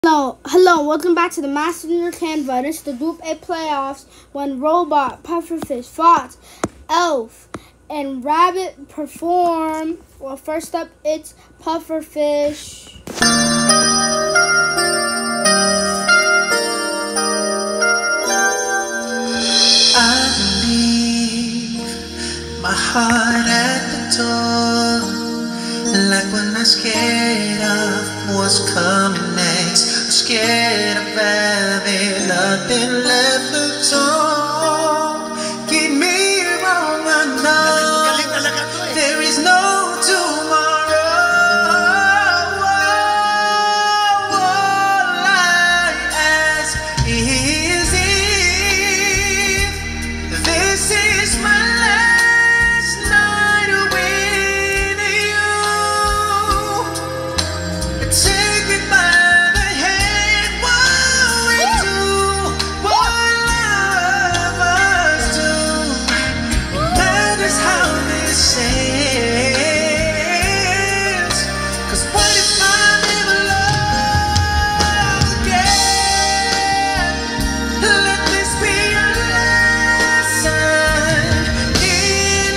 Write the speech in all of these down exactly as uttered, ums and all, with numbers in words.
Hello, hello, welcome back to the Master in your Canva. This is the Group A playoffs when Robot, Pufferfish, Fox, Elf, and Rabbit perform. Well, first up, it's Pufferfish. I believe my heart at the door, like when I'm scared of what's coming next. I'm scared of having nothing left to talk. Keep me wrong, I know there is no tomorrow. All I ask is if this is my last night with you. Take me by the hand while we do what lovers do. That is how this ends. 'Cause what if I never love again? Let this be a lesson in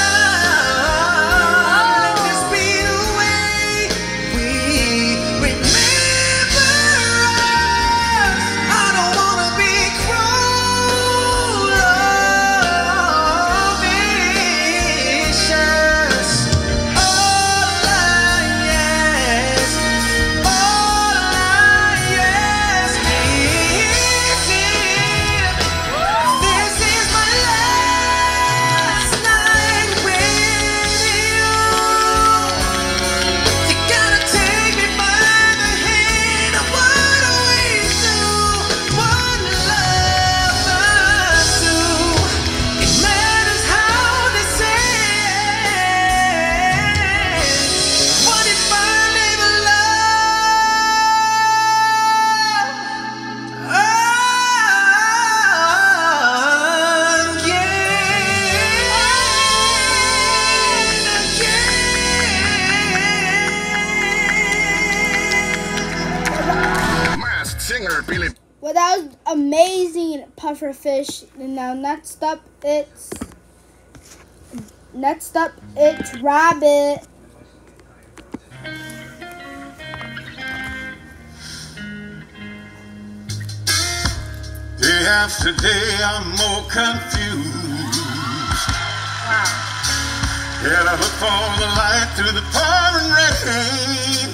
love. Let this be the way we remember us. I don't wanna be cruel or vicious. All I ask, all I ask is if this is my last night with you. You gotta take me by the hand. What do we do? What lovers do? It matters how this ends. What if I never love again? Masked singer Billy. Well, that was amazing, Pufferfish. And now next up, it's next up, it's Rabbit. Day after day, I'm more confused. Yeah, I look for the light through the pouring rain.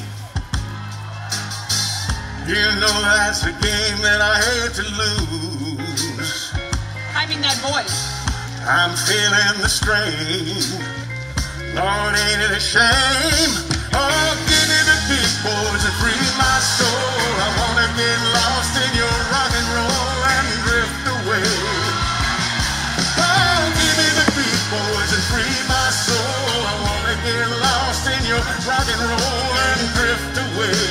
You know that's a game that I hate to lose. Hiding that voice. I'm feeling the strain. Lord, ain't it a shame? Oh, give me the big boys and free my soul. I wanna get lost in your rock and roll and drift away. Oh, give me the big boys and free my soul. I wanna get lost in your rock and roll and drift away.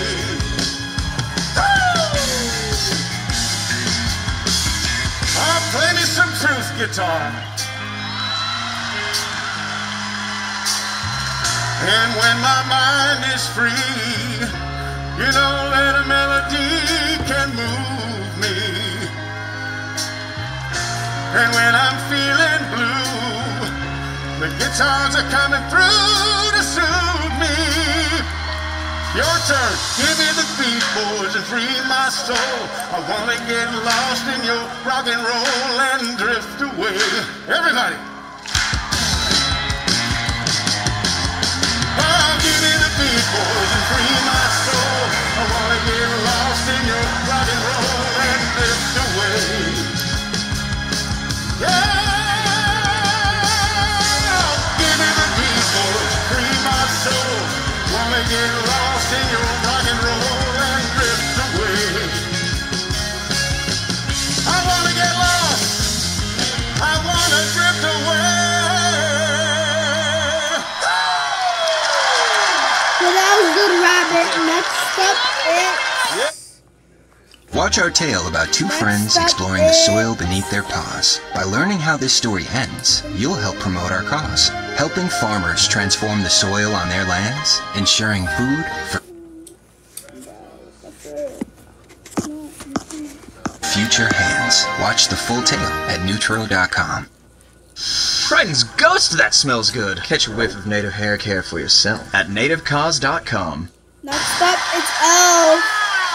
Oh, play me some truth guitar. And when my mind is free, you know that a melody can move me. And when I'm feeling blue, the guitars are coming through to soothe me. Your turn, give me the beat, boys, and free my soul. I wanna get lost in your rock and roll and drift away. Everybody. Oh, give me the beat, boys, and free my soul. I wanna get lost in your rock and roll and drift away. Yeah, give me the beat, boys, free my soul. Wanna get lost in your rock and roll and drift away. I wanna get lost. I wanna drift away. Well, that was good, Rabbit. Next up, it's Watch our tale about two Next friends up exploring the is- soil beneath their paws. By learning how this story ends, you'll help promote our cause, helping farmers transform the soil on their lands, ensuring food for Future hands. Watch the full tale at Neutro dot com. Triton's Ghost, that smells good. Catch a whiff of native hair care for yourself at native cause dot com. Next up, it's Elf.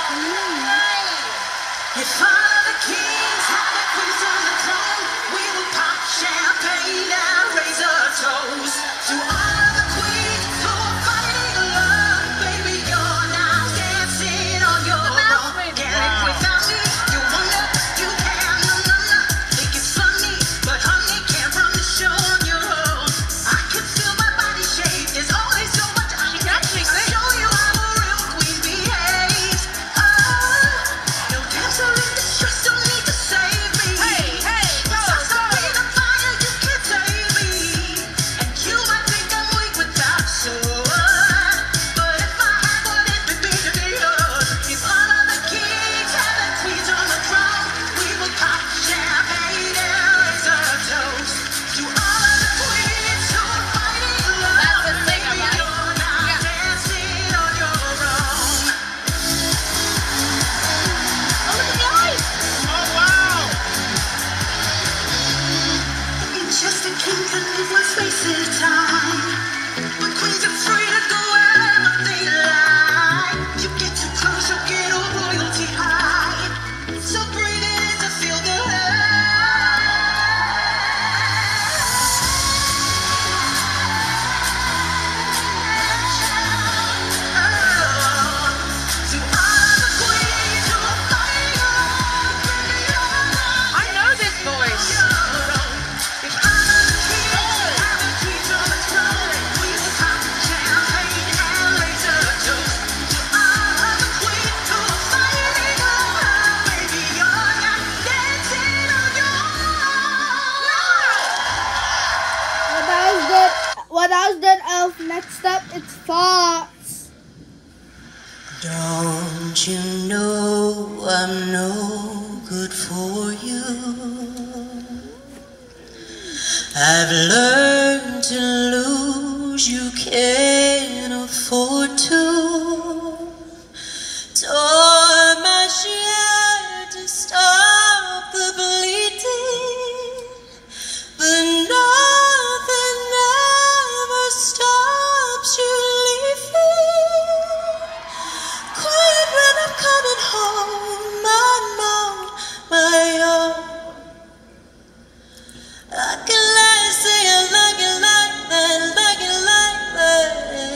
If all of the kings had their queens on the throne, we will pop champagne and raise our toast to all of the queens who are fighting alone. Baby, you're now dancing on your own. Can't live without me. You wonder, you can, no, no, no. Think it's funny, but honey, can't run the show on your own. I can feel my body shake. There's only so much I can actually show you how a real queen behaves. Oh, no damsel in distress, don't need to save me. Hey, hey, go, go. In the fire, you can't save me. And you might think I'm weak without a sword, but if I had one, it would be to be yours. If all of the kings had their queens on the throne, we would pop champagne and raise our toast to all of the queens who are fighting alone. That's the thing Baby, about it. you're now Yeah. dancing on your own. Oh, look at the eyes. Just a king can live with space and time, but queens are free to go wherever they like. You get too close, you'll get a royalty high. So breathe in to feel the To all the queens who are fighting alone, baby, you're now I know this voice. if all of the kings have their queens on the throne, we will pop champagne and raise a toast to all of the queens who are fighting alone. Baby, you're not dancing on your own. Well, that was good. Well, that was good, Elf. Next up, it's Fox. Don't you know I'm no good for you? I've learned to lose, you can't afford to. Tore my shirt to stop the bleeding, but nothing ever stops you leaving. Quiet when I'm coming home, I'm on my own. I can lie, say I like it like that, like it like that.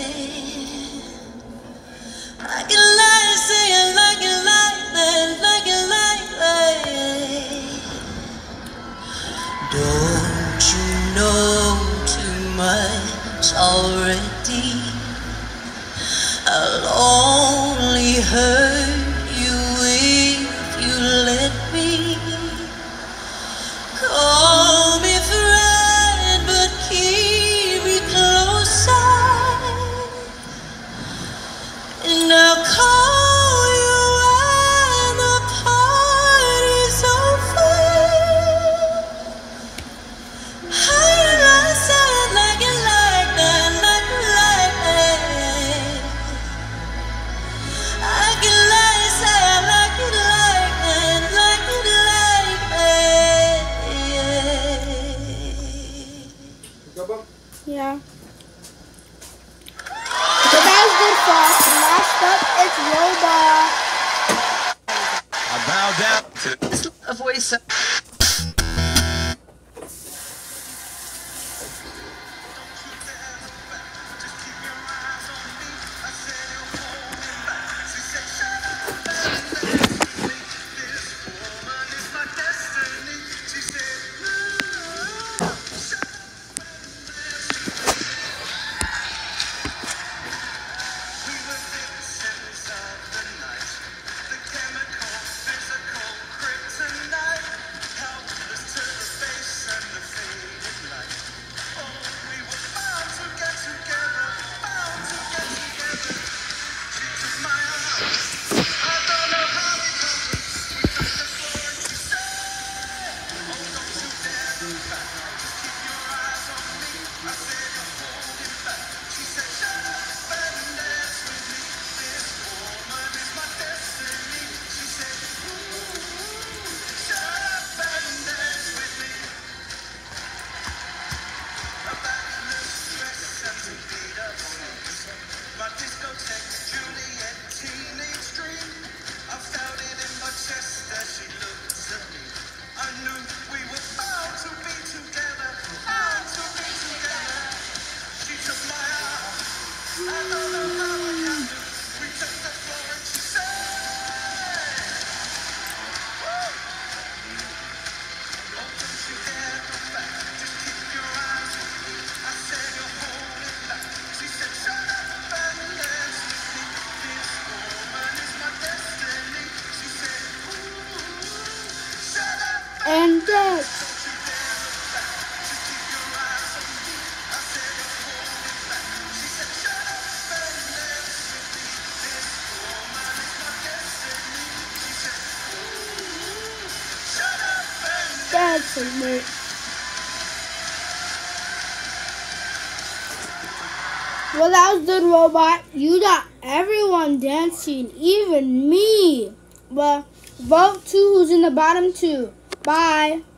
I can lie, say I like it like that, like it like that. Don't you know too much already? I'll only hurt you if you let me. Call me friend, but keep me closer, and I'll call you when the party's over. How you like say it like it like that, like it like that. I can lie, say I like it like that, like it like that. Yeah. So that was good, Fox. Last up, it's Robot. I bow down to a voice. The chemical, physical, kryptonite. and dance. Dancing, mate. Well, that was good, Robot. You got everyone dancing, even me. Well, vote to who's in the bottom two. Bye.